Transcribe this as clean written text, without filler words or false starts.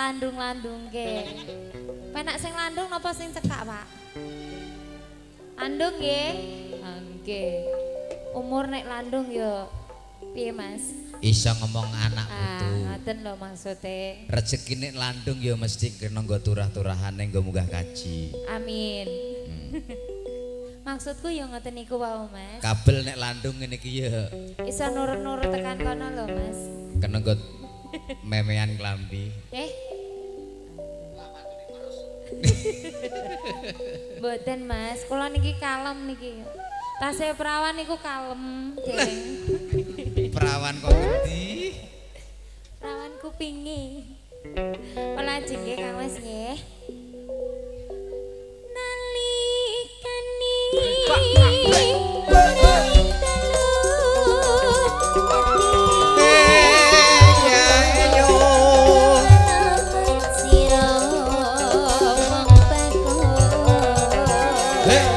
landung-landung ke. Penak sing landung napa sing cekak, Pak? Landung nggih. Nggih. Umur nek landung yo piye, Mas? Iso ngomong anak putu. Ngoten lho maksude. Rezekine landung ya mesti kena nggo turah-turahane nggo munggah kaji. Amin. Maksudku ya ngoten niku wae, Mas. Kabel nek landung ngene iki ya Iso nurut-nurut tekan kono lho, Mas. kena nggo memean klambi. Mboten, Mas. Kula niki kalem niki. Tasih perawan niku kalem, Deng. Perawan kok ngendi? Perawan kupinge. Pelajeng nggih Kang Mas nggih. Nalikani Hey!